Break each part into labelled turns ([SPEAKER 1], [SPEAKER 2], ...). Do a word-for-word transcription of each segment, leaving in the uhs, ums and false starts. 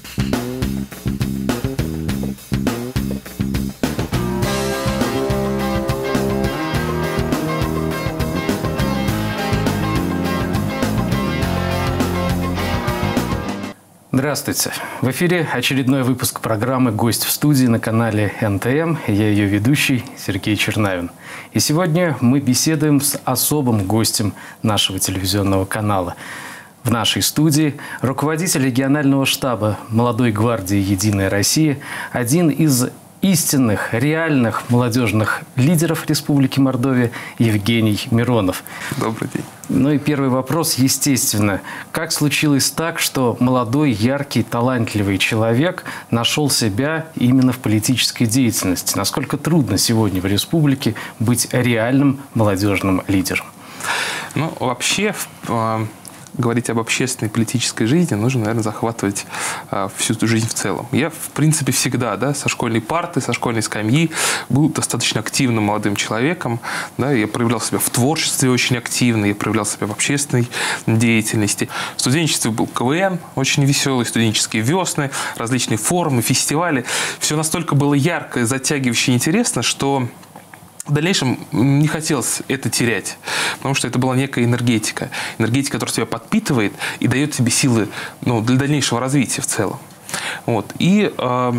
[SPEAKER 1] Здравствуйте! В эфире очередной выпуск программы «Гость в студии» на канале эн тэ эм. Я ее ведущий Сергей Чернавин. И сегодня мы беседуем с особым гостем нашего телевизионного канала. В нашей студии руководитель регионального штаба Молодой гвардии «Единая Россия», один из истинных, реальных молодежных лидеров Республики Мордовия Евгений Миронов.
[SPEAKER 2] Добрый день.
[SPEAKER 1] Ну и первый вопрос, естественно. Как случилось так, что молодой, яркий, талантливый человек нашел себя именно в политической деятельности? Насколько трудно сегодня в республике быть реальным молодежным лидером?
[SPEAKER 2] Ну, вообще, говорить об общественной политической жизни нужно, наверное, захватывать э, всю эту жизнь в целом. Я, в принципе, всегда, да, со школьной парты, со школьной скамьи был достаточно активным молодым человеком. Да, я проявлял себя в творчестве очень активно, я проявлял себя в общественной деятельности. В студенчестве был ка вэ эн, очень веселый, студенческие весны, различные форумы, фестивали. Все настолько было ярко, затягивающе и интересно, что в дальнейшем не хотелось это терять, потому что это была некая энергетика. Энергетика, которая тебя подпитывает и дает тебе силы, ну, для дальнейшего развития в целом. Вот. И э,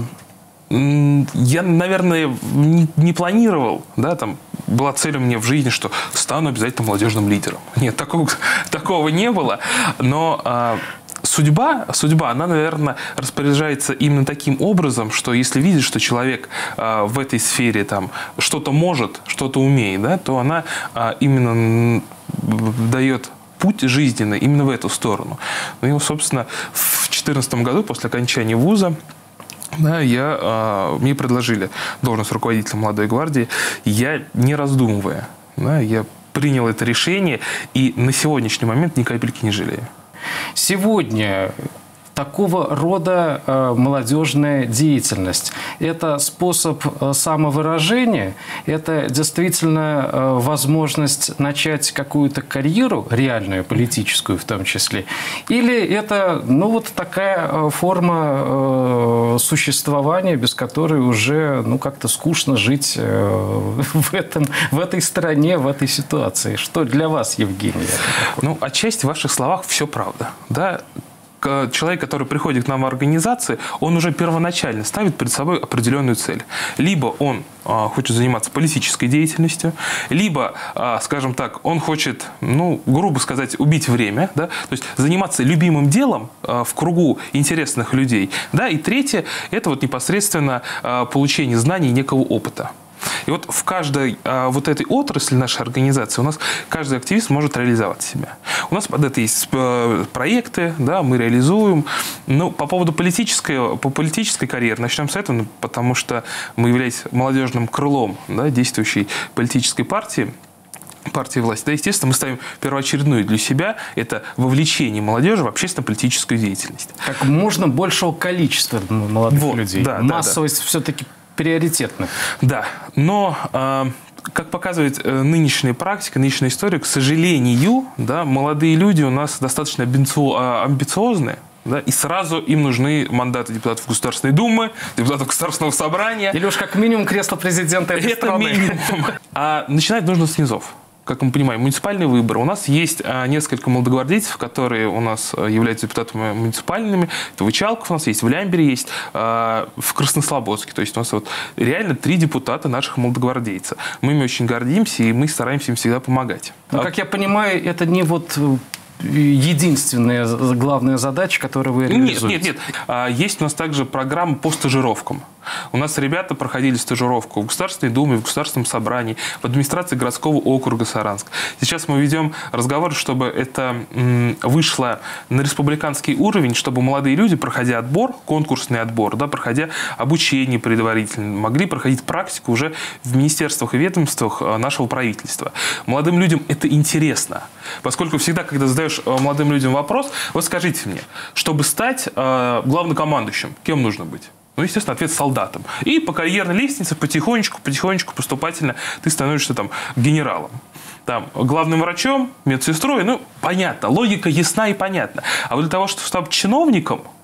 [SPEAKER 2] я, наверное, не, не планировал, да, там была цель у меня в жизни, что стану обязательно молодежным лидером. Нет, такого, такого не было, но э, Судьба, судьба, она, наверное, распоряжается именно таким образом, что если видит, что человек э, в этой сфере там что-то может, что-то умеет, да, то она э, именно дает путь жизненный именно в эту сторону. Ну и, собственно, в две тысячи четырнадцатом году, после окончания вуза, да, я, э, мне предложили должность руководителя Молодой гвардии. Я, не раздумывая, да, я принял это решение и на сегодняшний момент ни капельки не жалею.
[SPEAKER 1] Сегодня такого рода э, молодежная деятельность – это способ э, самовыражения, это действительно э, возможность начать какую-то карьеру, реальную, политическую в том числе, или это, ну, вот такая э, форма э, существования, без которой уже, ну, как-то скучно жить э, в, этом, в этой стране, в этой ситуации. Что для вас, Евгений?
[SPEAKER 2] Ну, отчасти в ваших словах все правда, да. Человек, который приходит к нам в организации, он уже первоначально ставит перед собой определенную цель. Либо он а, хочет заниматься политической деятельностью, либо, а, скажем так, он хочет, ну, грубо сказать, убить время, да, то есть заниматься любимым делом а, в кругу интересных людей. Да, и третье – это вот непосредственно а, получение знаний и некого опыта. И вот в каждой а, вот этой отрасли нашей организации у нас каждый активист может реализовать себя. У нас под это есть а, проекты, да, мы реализуем. Но по поводу политической, по политической карьеры начнем с этого, потому что мы являемся молодежным крылом, да, действующей политической партии. партии власти. Да, естественно, мы ставим первоочередную для себя – это вовлечение молодежи в общественно-политическую деятельность.
[SPEAKER 1] Как можно большего количества молодых
[SPEAKER 2] вот,
[SPEAKER 1] людей.
[SPEAKER 2] Да,
[SPEAKER 1] Массовость
[SPEAKER 2] да, да.
[SPEAKER 1] все-таки приоритетно.
[SPEAKER 2] Да, но, э, как показывает э, нынешняя практика, нынешняя история, к сожалению, да, молодые люди у нас достаточно амбициозные. Да, и сразу им нужны мандаты депутатов Государственной Думы, депутатов Государственного собрания.
[SPEAKER 1] Или уж как минимум кресло президента этой
[SPEAKER 2] Это
[SPEAKER 1] страны.
[SPEAKER 2] минимум. А начинать нужно с низов. Как мы понимаем, муниципальные выборы. У нас есть а, несколько молодогвардейцев, которые у нас а, являются депутатами муниципальными. Это в Ичалков у нас есть, в Лямбере есть, а, в Краснослободске. То есть у нас вот реально три депутата наших молодогвардейца. Мы ими очень гордимся, и мы стараемся им всегда помогать.
[SPEAKER 1] Ну, как я понимаю, это не вот единственная главная задача, которую вы реализуете?
[SPEAKER 2] Нет, нет, нет. Есть у нас также программа по стажировкам. У нас ребята проходили стажировку в Государственной Думе, в Государственном собрании, в администрации городского округа Саранск. Сейчас мы ведем разговор, чтобы это вышло на республиканский уровень, чтобы молодые люди, проходя отбор, конкурсный отбор, да, проходя обучение предварительно, могли проходить практику уже в министерствах и ведомствах нашего правительства. Молодым людям это интересно, поскольку всегда, когда задаешь молодым людям вопрос, вот скажите мне, чтобы стать главнокомандующим, кем нужно быть? Ну, естественно, ответ солдатом. И по карьерной лестнице потихонечку, потихонечку, поступательно ты становишься там генералом. Там, главным врачом, медсестрой, ну, понятно, логика ясна и понятна. А вот для того, чтобы стать чиновником,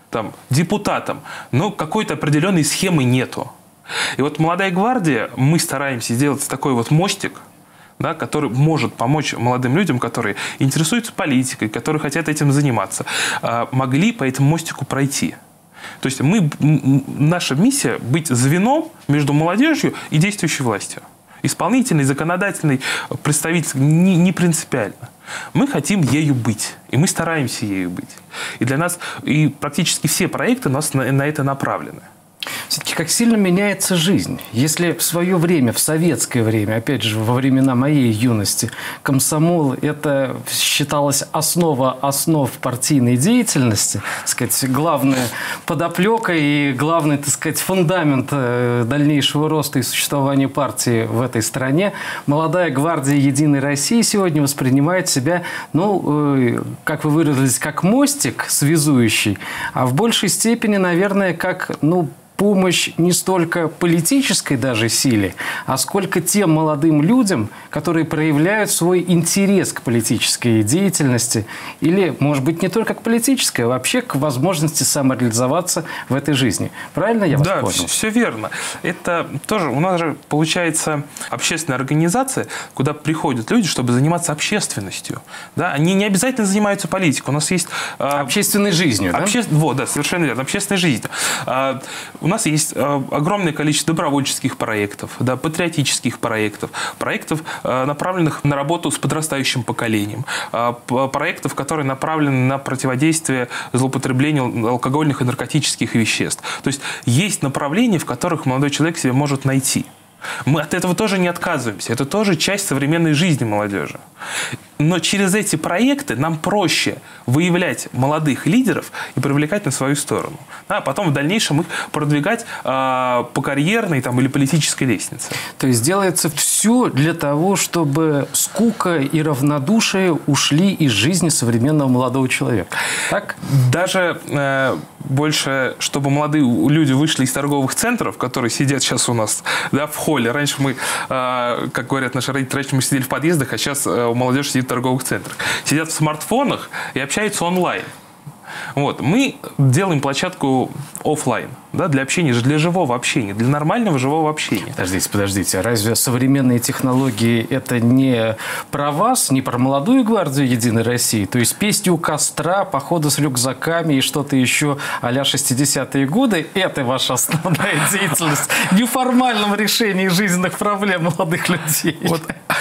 [SPEAKER 2] там, депутатом, но какой-то определенной схемы нету. И вот «Молодая гвардия», мы стараемся сделать такой вот мостик, да, который может помочь молодым людям, которые интересуются политикой, которые хотят этим заниматься, могли по этому мостику пройти. То есть мы, наша миссия – быть звеном между молодежью и действующей властью. Исполнительный, законодательный, представитель не, не принципиально. Мы хотим ею быть, и мы стараемся ею быть. И для нас и практически все проекты у нас на, на это направлены.
[SPEAKER 1] Все-таки как сильно меняется жизнь. Если в свое время, в советское время, опять же, во времена моей юности, комсомол – это считалось основа основ партийной деятельности, так сказать, главная подоплека и главный, так сказать, фундамент дальнейшего роста и существования партии в этой стране, «Молодая гвардия Единой России» сегодня воспринимает себя, ну, как вы выразились, как мостик связующий, а в большей степени, наверное, как, ну, помощь не столько политической даже силе, а сколько тем молодым людям, которые проявляют свой интерес к политической деятельности или, может быть, не только к политической, а вообще к возможности самореализоваться в этой жизни. Правильно я вас
[SPEAKER 2] да,
[SPEAKER 1] понял?
[SPEAKER 2] Да, все верно. Это тоже у нас же получается общественная организация, куда приходят люди, чтобы заниматься общественностью. Да? Они не обязательно занимаются политикой. У нас есть...
[SPEAKER 1] Общественной жизнью,
[SPEAKER 2] обще...
[SPEAKER 1] да?
[SPEAKER 2] Вот, да, совершенно верно. Общественной жизнью. У нас есть огромное количество добровольческих проектов, да, патриотических проектов, проектов, направленных на работу с подрастающим поколением, проектов, которые направлены на противодействие злоупотреблению алкогольных и наркотических веществ. То есть есть направления, в которых молодой человек себя может найти. Мы от этого тоже не отказываемся. Это тоже часть современной жизни молодежи. Но через эти проекты нам проще выявлять молодых лидеров и привлекать на свою сторону. А потом в дальнейшем их продвигать э, по карьерной там, или политической лестнице.
[SPEAKER 1] То есть делается все для того, чтобы скука и равнодушие ушли из жизни современного молодого человека. Так?
[SPEAKER 2] Даже э, больше, чтобы молодые люди вышли из торговых центров, которые сидят сейчас у нас, да, в холле. Раньше мы, э, как говорят наши родители, раньше мы сидели в подъездах, а сейчас э, молодежь сидит в торговых центрах. Сидят в смартфонах и общаются онлайн. Вот. Мы делаем площадку офлайн, да, для общения, для живого общения, для нормального живого общения.
[SPEAKER 1] Подождите, подождите. Разве современные технологии – это не про вас, не про молодую гвардию Единой России? То есть песни у костра, походы с рюкзаками и что-то еще а-ля шестидесятые годы – это ваша основная деятельность в неформальном решении жизненных проблем молодых людей?
[SPEAKER 2] Вот.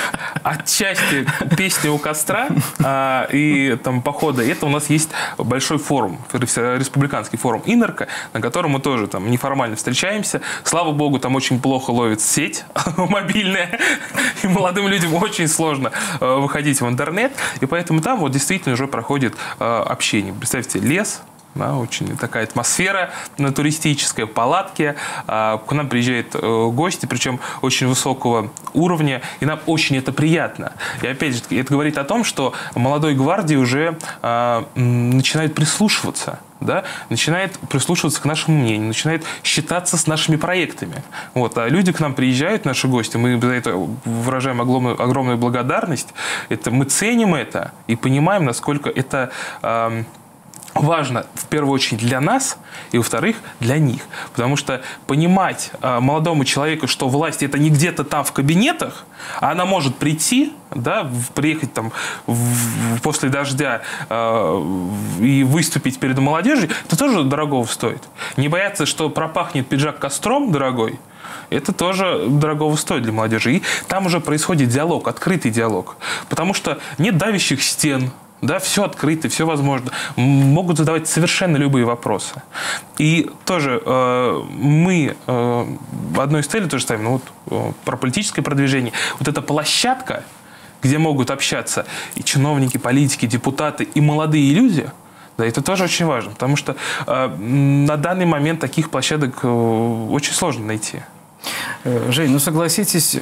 [SPEAKER 2] Отчасти песни у костра а, и там, походы – это у нас есть большой форум, республиканский форум «Инорка», на котором мы тоже там неформально встречаемся. Слава богу, там очень плохо ловит сеть мобильная, и молодым людям очень сложно э, выходить в интернет, и поэтому там вот действительно уже проходит э, общение. Представьте, лес, да, очень такая атмосфера туристическая, палатки. К нам приезжают гости, причем очень высокого уровня, и нам очень это приятно. И опять же, это говорит о том, что молодой гвардии уже начинает прислушиваться. Да, начинает прислушиваться к нашему мнению, начинает считаться с нашими проектами. Вот. А люди к нам приезжают, наши гости, мы за это выражаем огромную, огромную благодарность. Это, мы ценим это и понимаем, насколько это... Э, важно, в первую очередь, для нас, и, во-вторых, для них. Потому что понимать э, молодому человеку, что власть – это не где-то там в кабинетах, а она может прийти, да, в, приехать там в, после дождя э, и выступить перед молодежью, это тоже дорогого стоит. Не бояться, что пропахнет пиджак костром дорогой, это тоже дорогого стоит для молодежи. И там уже происходит диалог, открытый диалог. Потому что нет давящих стен, да, все открыто, все возможно. Могут задавать совершенно любые вопросы. И тоже э, мы э, одной из целей тоже ставим, ну, вот, э, про политическое продвижение. Вот эта площадка, где могут общаться и чиновники, политики, депутаты, и молодые люди, да, это тоже очень важно. Потому что э, на данный момент таких площадок э, очень сложно найти.
[SPEAKER 1] Жень, ну согласитесь,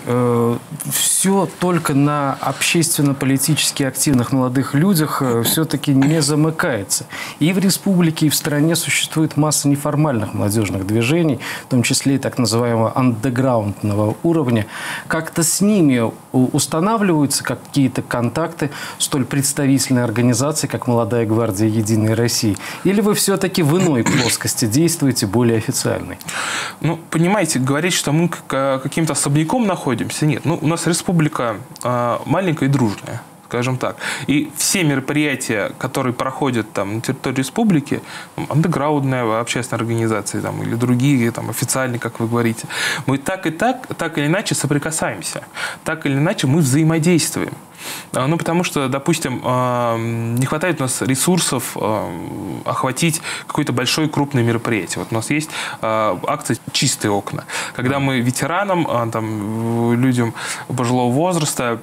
[SPEAKER 1] все только на общественно-политически активных молодых людях все-таки не замыкается. И в республике, и в стране существует масса неформальных молодежных движений, в том числе и так называемого андеграундного уровня. Как-то с ними устанавливаются какие-то контакты столь представительной организации, как «Молодая гвардия Единой России»? Или вы все-таки в иной плоскости действуете, более официальной?
[SPEAKER 2] Ну, понимаете, говорить, что мы каким-то особняком находимся, нет. Ну, у нас республика э, маленькая и дружная, скажем так. И все мероприятия, которые проходят там на территории республики, андеграундная общественная организация там, или другие там, официальные, как вы говорите, мы так и так, так или иначе соприкасаемся. Так или иначе мы взаимодействуем. Ну, потому что, допустим, не хватает у нас ресурсов охватить какое-то большое крупное мероприятие. Вот у нас есть акция «Чистые окна», когда мы ветеранам, там, людям пожилого возраста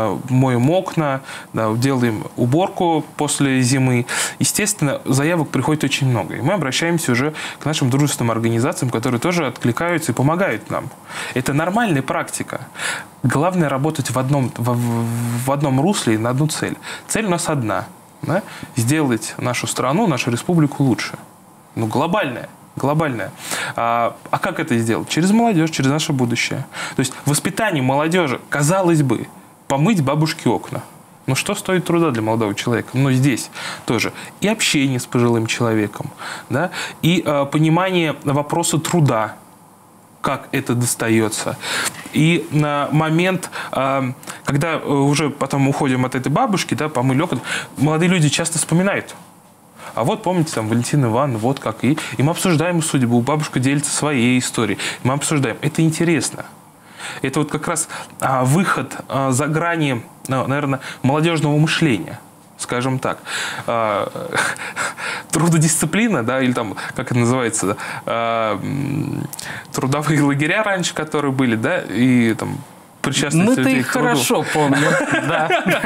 [SPEAKER 2] моем окна, да, делаем уборку после зимы. Естественно, заявок приходит очень много. И мы обращаемся уже к нашим дружественным организациям, которые тоже откликаются и помогают нам. Это нормальная практика. Главное работать в одном, в, в одном русле и на одну цель. Цель у нас одна. Да? Сделать нашу страну, нашу республику лучше. Ну, глобальная. Глобальная. А, а как это сделать? Через молодежь, через наше будущее. То есть воспитание молодежи, казалось бы, помыть бабушке окна. Ну, что стоит труда для молодого человека? Но здесь тоже и общение с пожилым человеком, да? И а, понимание вопроса труда, как это достается. И на момент, когда уже потом уходим от этой бабушки, да, помыли окна, молодые люди часто вспоминают. А вот, помните, там, Валентина Ивановна, вот как. И, и мы обсуждаем судьбу, бабушка делится своей историей. Мы обсуждаем. Это интересно. Это вот как раз а, выход а, за грани, а, наверное, молодежного мышления. Скажем так, трудодисциплина, да, или там, как это называется, трудовые лагеря раньше, которые были, да, и там причастность
[SPEAKER 1] Мы-то
[SPEAKER 2] людей
[SPEAKER 1] их
[SPEAKER 2] к труду.
[SPEAKER 1] хорошо помним, да.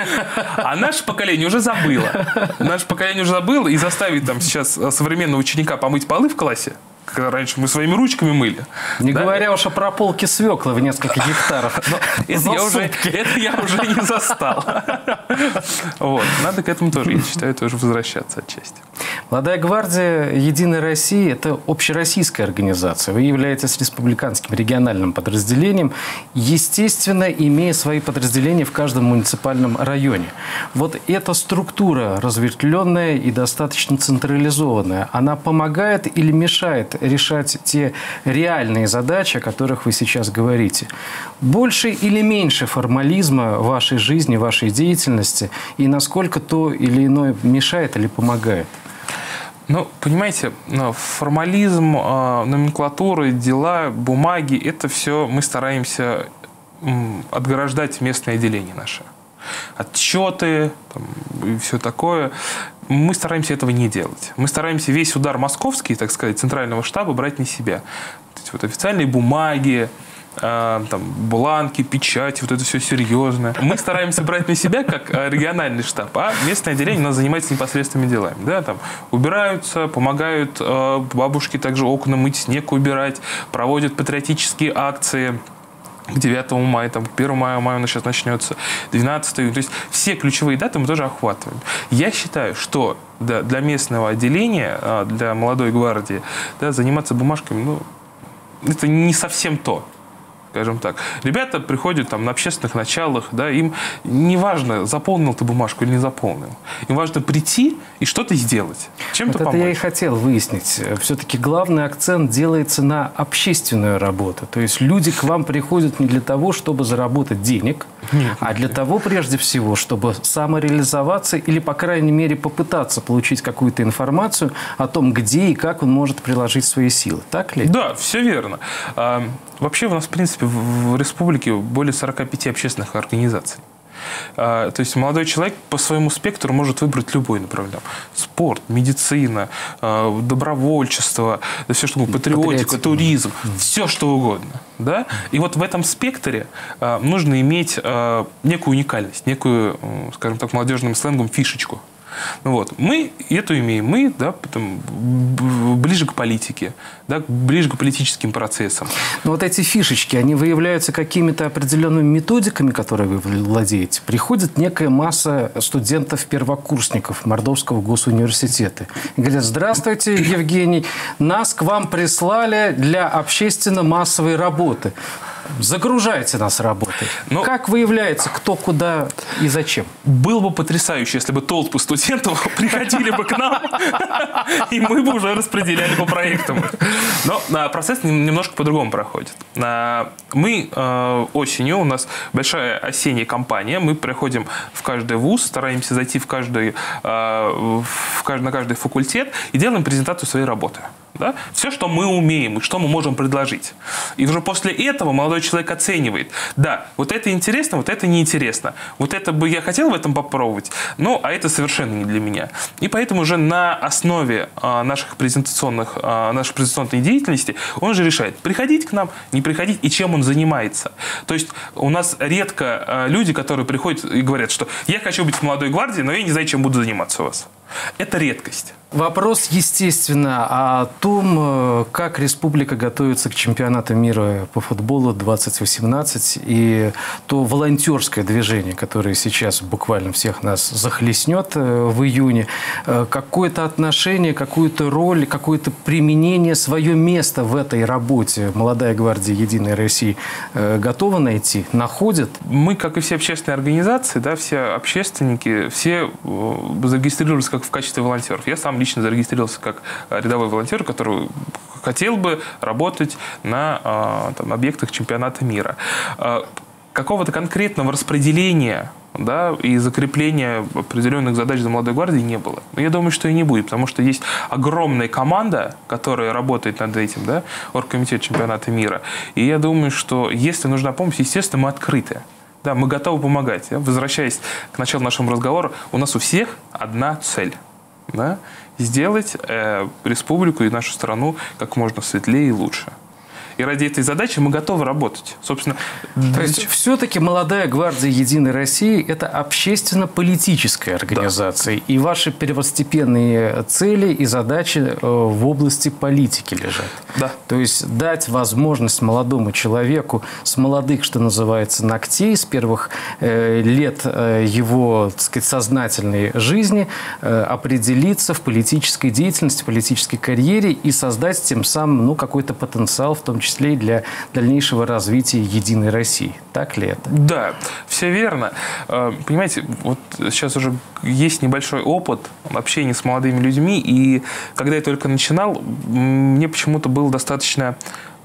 [SPEAKER 2] А наше поколение уже забыло. Наше поколение уже забыло, и заставить там сейчас современного ученика помыть полы в классе, когда раньше мы своими ручками мыли.
[SPEAKER 1] Не
[SPEAKER 2] да?
[SPEAKER 1] говоря уж о прополке свеклы в несколько гектаров.
[SPEAKER 2] Это я, уже, это я уже не застал. Вот. Надо к этому тоже, я считаю, тоже возвращаться отчасти.
[SPEAKER 1] «Молодая гвардия Единой России» – это общероссийская организация. Вы являетесь республиканским региональным подразделением, естественно, имея свои подразделения в каждом муниципальном районе. Вот эта структура, разветвленная и достаточно централизованная, она помогает или мешает решать те реальные задачи, о которых вы сейчас говорите? Больше или меньше формализма в вашей жизни, в вашей деятельности, и насколько то или иное мешает или помогает?
[SPEAKER 2] Ну, понимаете, формализм, номенклатура, дела, бумаги, это все мы стараемся отграждать местное отделение наше. Отчеты там, и все такое. Мы стараемся этого не делать. Мы стараемся весь удар московский, так сказать, центрального штаба брать на себя. То есть, вот официальные бумаги, э, там, бланки, печати, вот это все серьезное. Мы стараемся брать на себя как региональный штаб, а местное отделение у нас занимается непосредственными делами. Да, там, убираются, помогают э, бабушке также окна мыть, снег убирать, проводят патриотические акции. К девятому мая, там, к первому мая, мая у нас сейчас начнется, двенадцатого. То есть все ключевые даты мы тоже охватываем. Я считаю, что да, для местного отделения, для молодой гвардии, да, заниматься бумажками, ну, это не совсем то. Скажем так. Ребята приходят там на общественных началах, да, им не важно, заполнил ты бумажку или не заполнил. Им важно прийти и что-то сделать, чем-то
[SPEAKER 1] вот
[SPEAKER 2] помочь.
[SPEAKER 1] Это я и хотел выяснить. Все-таки главный акцент делается на общественную работу. То есть люди к вам приходят не для того, чтобы заработать денег, нет, а для того, прежде всего, чтобы самореализоваться или, по крайней мере, попытаться получить какую-то информацию о том, где и как он может приложить свои силы. Так ли?
[SPEAKER 2] Да, все верно. Вообще у нас, в принципе, в республике более сорока пяти общественных организаций. То есть молодой человек по своему спектру может выбрать любой направление. Спорт, медицина, добровольчество, все что угодно, патриотика, туризм, все что угодно. Да? И вот в этом спектре нужно иметь некую уникальность, некую, скажем так, молодежным сленгом фишечку. Вот. Мы эту имеем. Мы, да, потом, ближе к политике, да, ближе к политическим процессам.
[SPEAKER 1] Но вот эти фишечки, они выявляются какими-то определенными методиками, которые вы владеете. Приходит некая масса студентов-первокурсников Мордовского госуниверситета. И говорят: здравствуйте, Евгений, нас к вам прислали для общественно-массовой работы. Загружайте нас работой. Но как выявляется, кто, куда и зачем?
[SPEAKER 2] Было бы потрясающе, если бы толпы студентов приходили бы к нам, и мы бы уже распределяли по проектам. Но процесс немножко по-другому проходит. Мы осенью, у нас большая осенняя кампания, мы приходим в каждый вуз, стараемся зайти в каждый, на каждый факультет и делаем презентацию своей работы. Да? Все, что мы умеем и что мы можем предложить. И уже после этого молодой человек оценивает: да, вот это интересно, вот это неинтересно. Вот это бы я хотел в этом попробовать, ну, а это совершенно не для меня. И поэтому уже на основе а, наших презентационных, а, нашей презентационной деятельности он же решает, приходить к нам, не приходить, и чем он занимается. То есть у нас редко а, люди, которые приходят и говорят, что я хочу быть в молодой гвардии, но я не знаю, чем буду заниматься у вас. Это редкость.
[SPEAKER 1] Вопрос, естественно, о том, как республика готовится к чемпионату мира по футболу двадцать восемнадцать и то волонтерское движение, которое сейчас буквально всех нас захлестнет в июне. Какое-то отношение, какую-то роль, какое-то применение, свое место в этой работе Молодая гвардия Единой России готова найти, находит?
[SPEAKER 2] Мы, как и все общественные организации, да, все общественники, все зарегистрировались как в качестве волонтеров. Я сам лично зарегистрировался как рядовой волонтер, который хотел бы работать на там, объектах чемпионата мира. Какого-то конкретного распределения, да, и закрепления определенных задач за Молодой гвардией не было. Но я думаю, что и не будет, потому что есть огромная команда, которая работает над этим, да, оргкомитет чемпионата мира. И я думаю, что если нужна помощь, естественно, мы открыты. Да, мы готовы помогать. Возвращаясь к началу нашего разговора, у нас у всех одна цель. Да? Сделать э, республику и нашу страну как можно светлее и лучше. И ради этой задачи мы готовы работать. Собственно,
[SPEAKER 1] то есть все-таки Молодая гвардия Единой России – это общественно-политическая организация. Да. И ваши первостепенные цели и задачи в области политики лежат.
[SPEAKER 2] Да.
[SPEAKER 1] То есть дать возможность молодому человеку с молодых, что называется, ногтей, с первых э, лет э, его, так сказать, сознательной жизни э, определиться в политической деятельности, политической карьере и создать тем самым, ну, какой-то потенциал, в том числе числе и для дальнейшего развития Единой России. Так ли это?
[SPEAKER 2] Да, все верно. Понимаете, вот сейчас уже есть небольшой опыт общения с молодыми людьми, и когда я только начинал, мне почему-то было достаточно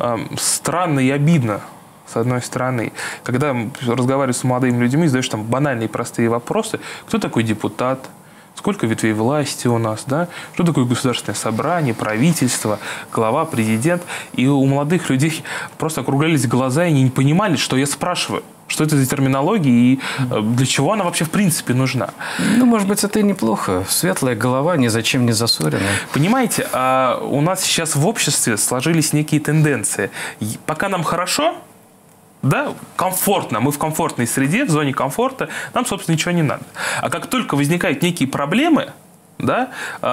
[SPEAKER 2] странно и обидно, с одной стороны, когда разговариваешь с молодыми людьми, задаешь там банальные простые вопросы: кто такой депутат? Сколько ветвей власти у нас, да? Что такое государственное собрание, правительство, глава, президент? И у молодых людей просто округлялись глаза, и они не понимали, что я спрашиваю. Что это за терминология и для чего она вообще в принципе нужна?
[SPEAKER 1] Ну, может быть, это и неплохо. Светлая голова ни зачем не засорена.
[SPEAKER 2] Понимаете, у нас сейчас в обществе сложились некие тенденции. Пока нам хорошо, да, комфортно, мы в комфортной среде, в зоне комфорта, нам, собственно, ничего не надо. А как только возникают некие проблемы, да,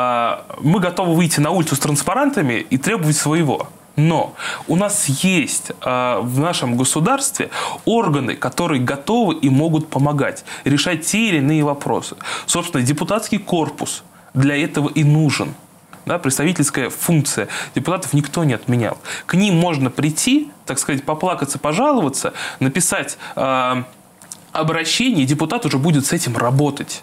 [SPEAKER 2] мы готовы выйти на улицу с транспарантами и требовать своего. Но у нас есть в нашем государстве органы, которые готовы и могут помогать решать те или иные вопросы. Собственно, депутатский корпус для этого и нужен. Да, представительская функция депутатов никто не отменял. К ним можно прийти, так сказать, поплакаться, пожаловаться, написать э, обращение, и депутат уже будет с этим работать.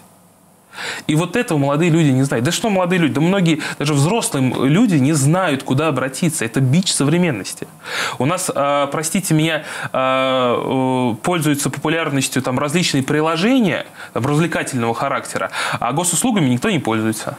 [SPEAKER 2] И вот этого молодые люди не знают. Да что молодые люди? Да многие, даже взрослые люди не знают, куда обратиться. Это бич современности. У нас, э, простите меня, э, пользуются популярностью там, различные приложения там, развлекательного характера, а госуслугами никто не пользуется.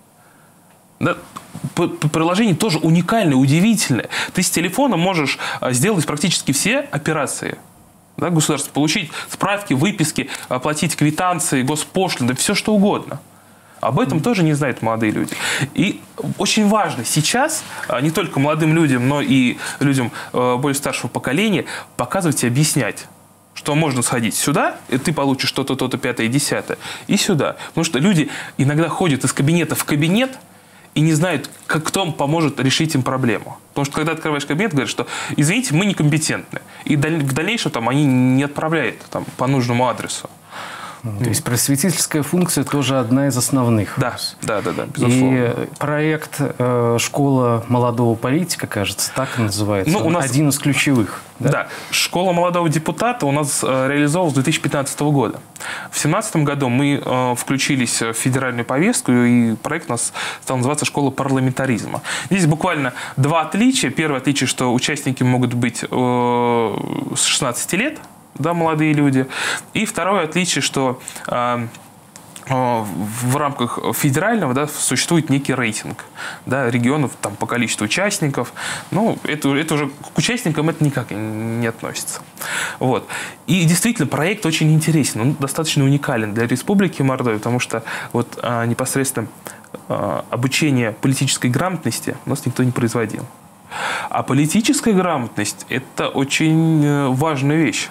[SPEAKER 2] Да, приложение тоже уникальное, удивительное. Ты с телефона можешь сделать практически все операции. Да, государство, получить справки, выписки, оплатить квитанции, госпошлины, да все что угодно. Об этом тоже не знают молодые люди. И очень важно сейчас не только молодым людям, но и людям более старшего поколения показывать и объяснять. что можно сходить сюда, и ты получишь что-то, то-то, пятое, десятое, и сюда. Потому что люди иногда ходят из кабинета в кабинет и не знают, как, кто поможет решить им проблему. Потому что когда открываешь кабинет, говорят, что, извините, мы некомпетентны. И в дальнейшем там, они не отправляют там, по нужному адресу.
[SPEAKER 1] То есть просветительская функция тоже одна из основных.
[SPEAKER 2] Да, да, да, да, безусловно.
[SPEAKER 1] И проект э, «Школа молодого политика», кажется, так называется, ну, у нас один из ключевых.
[SPEAKER 2] Да? Да, «Школа молодого депутата» у нас э, реализовалась с две тысячи пятнадцатого года. В две тысячи семнадцатом году мы э, включились в федеральную повестку, и проект у нас стал называться «Школа парламентаризма». Здесь буквально два отличия. Первое отличие, что участники могут быть э, с шестнадцати лет, да, молодые люди. И второе отличие, что э, э, в рамках федерального, да, существует некий рейтинг, да, регионов там, по количеству участников. Ну, это, это уже к участникам это никак не относится. Вот. И действительно, проект очень интересен, он достаточно уникален для Республики Мордовия, потому что вот, э, непосредственно э, обучение политической грамотности у нас никто не производил. А политическая грамотность – это очень важная вещь.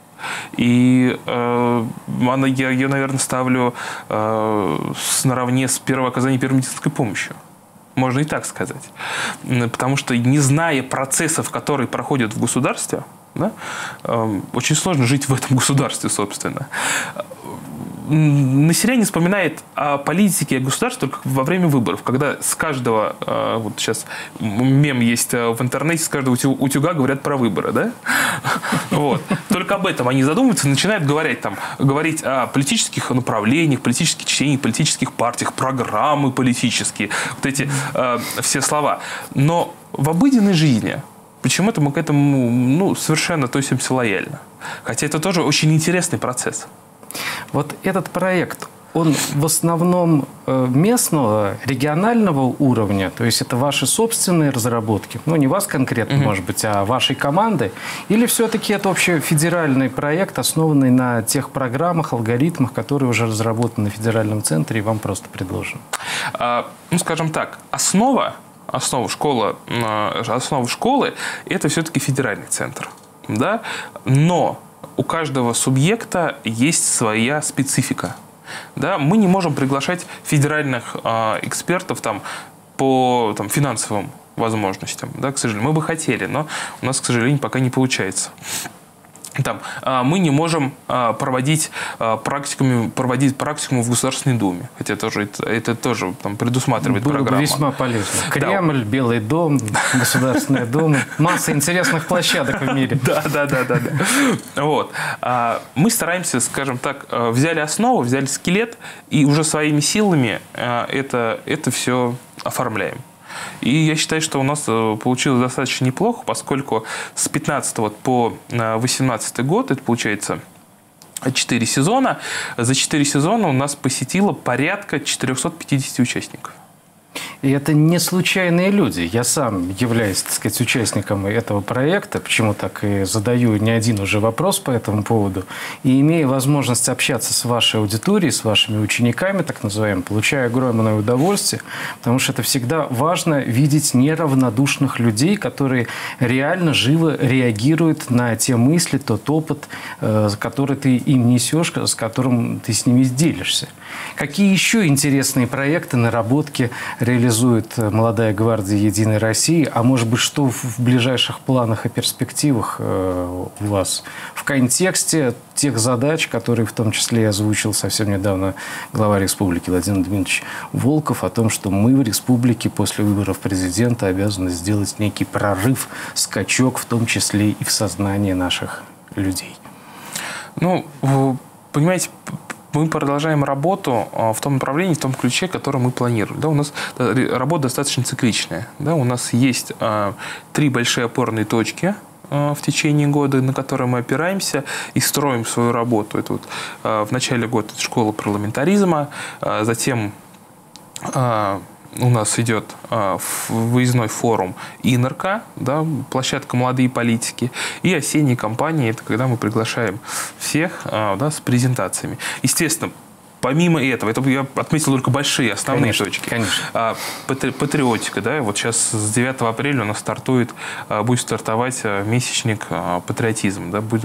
[SPEAKER 2] И э, она, я ее, наверное, ставлю э, с, наравне с первым оказанием первой медицинской помощи. Можно и так сказать. Потому что, не зная процессов, которые проходят в государстве, да, э, очень сложно жить в этом государстве, собственно. Население вспоминает о политике и о государстве только во время выборов, когда с каждого, вот сейчас мем есть в интернете, с каждого утюга говорят про выборы, да? Вот. Только об этом они задумываются и начинают говорить, там, говорить о политических направлениях, политических течениях, политических партиях, программы политические, вот эти э, все слова. Но в обыденной жизни почему-то мы к этому ну, совершенно относимся лояльно. Хотя это тоже очень интересный процесс.
[SPEAKER 1] Вот этот проект, он в основном местного, регионального уровня, то есть это ваши собственные разработки, ну не вас конкретно, mm-hmm. может быть, а вашей команды, или все-таки это общефедеральный проект, основанный на тех программах, алгоритмах, которые уже разработаны в федеральном центре и вам просто предложены?
[SPEAKER 2] А, ну, скажем так, основа, основа, школа, основа школы – это все-таки федеральный центр, да, но у каждого субъекта есть своя специфика. Да? Мы не можем приглашать федеральных э, экспертов там, по там, финансовым возможностям. Да, к сожалению. Мы бы хотели, но у нас, к сожалению, пока не получается. Там, э, мы не можем э, проводить, э, практиками, проводить практикумы в Государственной Думе. Хотя тоже, это, это тоже там, предусматривает
[SPEAKER 1] Было
[SPEAKER 2] программа.
[SPEAKER 1] Было бы весьма полезно. Кремль, да. Белый дом, Государственная Дума. Масса интересных площадок в мире.
[SPEAKER 2] Да, да, да, да. да. Вот. Мы стараемся, скажем так, взяли основу, взяли скелет и уже своими силами это, это все оформляем. И я считаю, что у нас получилось достаточно неплохо, поскольку с пятнадцатого по восемнадцатый год, это получается четыре сезона, за четыре сезона у нас посетило порядка четырёхсот пятидесяти участников.
[SPEAKER 1] И это не случайные люди. Я сам являюсь, так сказать, участником этого проекта, почему так и задаю не один уже вопрос по этому поводу. И имея возможность общаться с вашей аудиторией, с вашими учениками, так называемым, получаю огромное удовольствие, потому что это всегда важно видеть неравнодушных людей, которые реально живо реагируют на те мысли, тот опыт, который ты им несешь, с которым ты с ними делишься. Какие еще интересные проекты, наработки реализует молодая гвардия «Единой России», а может быть, что в ближайших планах и перспективах у вас в контексте тех задач, которые в том числе озвучил совсем недавно глава республики Владимир Дмитриевич Волков, о том, что мы в республике после выборов президента обязаны сделать некий прорыв, скачок, в том числе и в сознании наших людей?
[SPEAKER 2] Ну, понимаете, мы продолжаем работу в том направлении, в том ключе, который мы планируем. Да, у нас работа достаточно цикличная. Да, у нас есть а, три большие опорные точки а, в течение года, на которые мы опираемся и строим свою работу. Это вот, а, в начале года это школа парламентаризма, а, затем а, у нас идет а, выездной форум «Инорка», да, площадка «Молодые политики», и осенние кампании, это когда мы приглашаем всех а, да, с презентациями. Естественно, помимо этого, это я отметил только большие, основные
[SPEAKER 1] конечно,
[SPEAKER 2] точки.
[SPEAKER 1] Конечно.
[SPEAKER 2] А, патриотика, да, вот сейчас с девятого апреля у нас стартует, будет стартовать месячник патриотизм, да, будем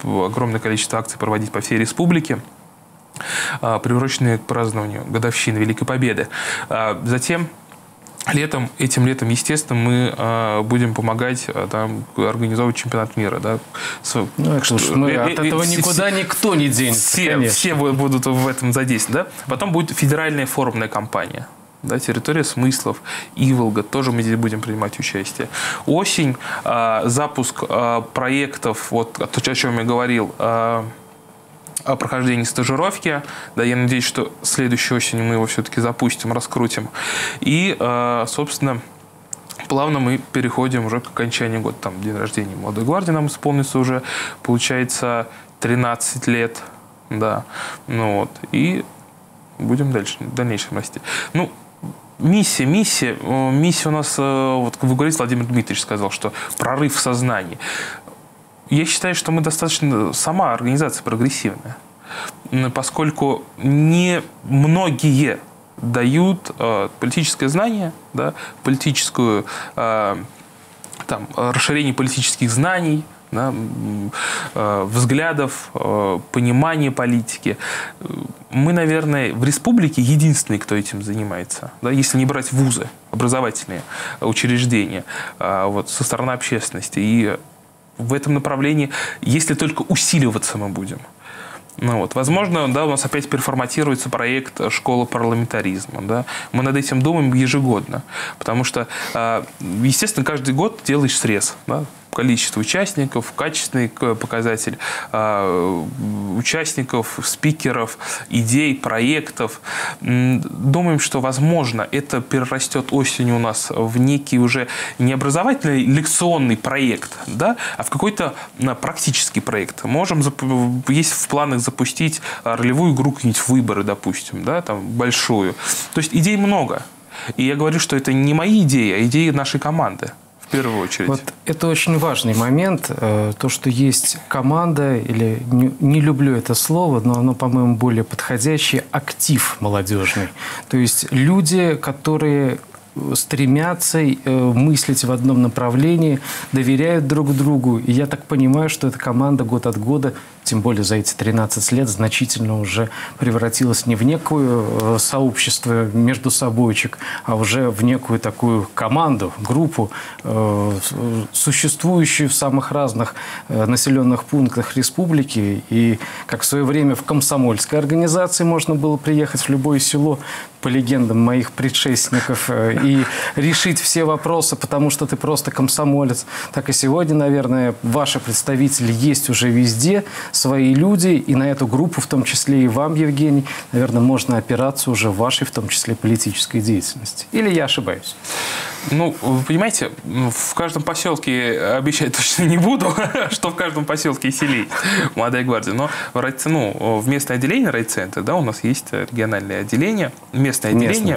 [SPEAKER 2] огромное количество акций проводить по всей республике, приуроченные к празднованию годовщины Великой Победы. Затем летом, этим летом, естественно, мы э, будем помогать э, там, организовывать чемпионат мира. Да? С,
[SPEAKER 1] ну, что, что, мы, э, от этого э, никуда все, никто не денется,
[SPEAKER 2] все, все будут в этом задействованы. Да? Потом будет федеральная форумная кампания. Да, территория смыслов, Иволга, тоже мы здесь будем принимать участие. Осень, э, запуск э, проектов, вот о чем я говорил, э, о прохождении стажировки. Да, я надеюсь, что следующей осенью мы его все-таки запустим, раскрутим. И, собственно, плавно мы переходим уже к окончанию года. Там день рождения Молодой гвардии нам исполнится уже, получается, тринадцать лет. Да. Ну, вот. И будем дальше, в дальнейшем расти. Ну, миссия, миссия. Миссия у нас, вот вы говорите, Владимир Дмитриевич сказал, что прорыв в сознании. Я считаю, что мы достаточно сама организация прогрессивная, поскольку не многие дают э, политическое знание, да, политическую, э, там, расширение политических знаний, да, э, взглядов, э, понимания политики. Мы, наверное, в республике единственные, кто этим занимается, да, если не брать вузы, образовательные учреждения, э, вот, со стороны общественности. И в этом направлении, если только усиливаться мы будем. Ну, вот. Возможно, да, у нас опять переформатируется проект «Школа парламентаризма». Да? Мы над этим думаем ежегодно. Потому что, естественно, каждый год делаешь срез. Да? Количество участников, качественный показатель участников, спикеров, идей, проектов. Думаем, что, возможно, это перерастет осенью у нас в некий уже не образовательный лекционный проект, да, а в какой-то практический проект. Можем, есть в планах запустить ролевую игру, какие-нибудь выборы, допустим, да, там, большую. То есть идей много. И я говорю, что это не мои идеи, а идеи нашей команды. В первую очередь.
[SPEAKER 1] Вот это очень важный момент, то, что есть команда, или не, не люблю это слово, но оно, по-моему, более подходящее, актив молодежный. То есть люди, которые стремятся мыслить в одном направлении, доверяют друг другу. И я так понимаю, что эта команда год от года, тем более за эти тринадцать лет, значительно уже превратилась не в некое сообщество между собойчик, а уже в некую такую команду, группу, существующую в самых разных населенных пунктах республики. И как в свое время в комсомольской организации можно было приехать в любое село, по легендам моих предшественников, и решить все вопросы, потому что ты просто комсомолец. Так и сегодня, наверное, ваши представители есть уже везде, свои люди, и на эту группу, в том числе и вам, Евгений, наверное, можно опираться уже в вашей, в том числе, политической деятельности. Или я ошибаюсь?
[SPEAKER 2] Ну, вы понимаете, в каждом поселке обещать точно не буду, что в каждом поселке и селе Молодая гвардия. Но в, рай, ну, в местное отделение райцентра, да, у нас есть региональное отделение, местное отделение,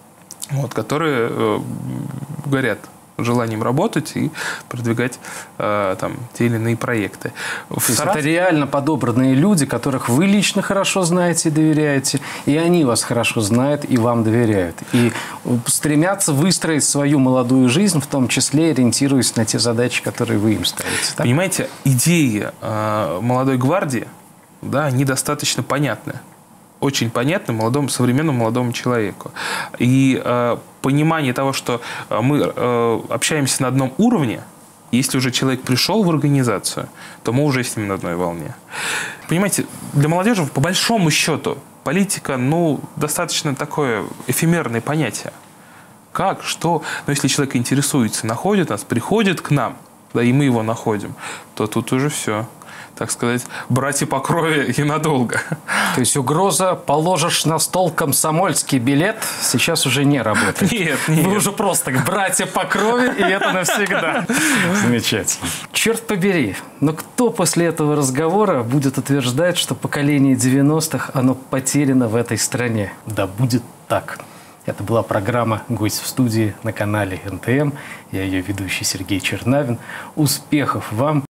[SPEAKER 2] вот, которые э, горят желанием работать и продвигать э, там, те или иные проекты.
[SPEAKER 1] То есть Сарас... это реально подобранные люди, которых вы лично хорошо знаете и доверяете, и они вас хорошо знают и вам доверяют. И стремятся выстроить свою молодую жизнь, в том числе ориентируясь на те задачи, которые вы им ставите. Так?
[SPEAKER 2] Понимаете, идеи э, Молодой гвардии, да, они достаточно понятны. Очень понятно молодому, современному молодому человеку. И э, понимание того, что мы э, общаемся на одном уровне, если уже человек пришел в организацию, то мы уже с ним на одной волне. Понимаете, для молодежи, по большому счету, политика, ну, достаточно такое эфемерное понятие. Как, что? Но если человек интересуется, находит нас, приходит к нам, да, и мы его находим, то тут уже все. Так сказать, братья по крови и надолго.
[SPEAKER 1] То есть угроза «положишь на стол комсомольский билет» сейчас уже не работает.
[SPEAKER 2] Нет, нет.
[SPEAKER 1] Вы уже просто братья по крови, и это навсегда. Замечательно. Черт побери, но кто после этого разговора будет утверждать, что поколение девяностых, оно потеряно в этой стране? Да будет так. Это была программа «Гость в студии» на канале эн тэ эм. Я ее ведущий Сергей Чернавин. Успехов вам!